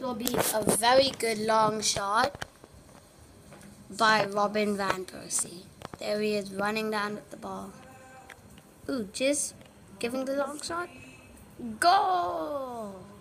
will be a very good long shot by Robin Van Persie. There he is running down with the ball. Ooh, just giving the long shot. Goal!